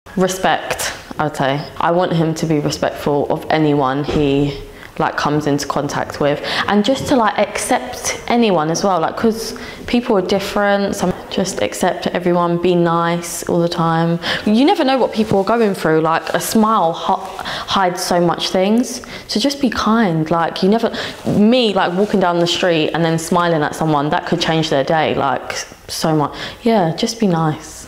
Respect, I'd say. I want him to be respectful of anyone he like comes into contact with, and just to like accept anyone as well, like, because people are different. So just accept everyone, be nice all the time. You never know what people are going through. Like, a smile hides so much things, so just be kind. Like, you never, me like walking down the street and then smiling at someone, that could change their day like so much. Yeah, just be nice.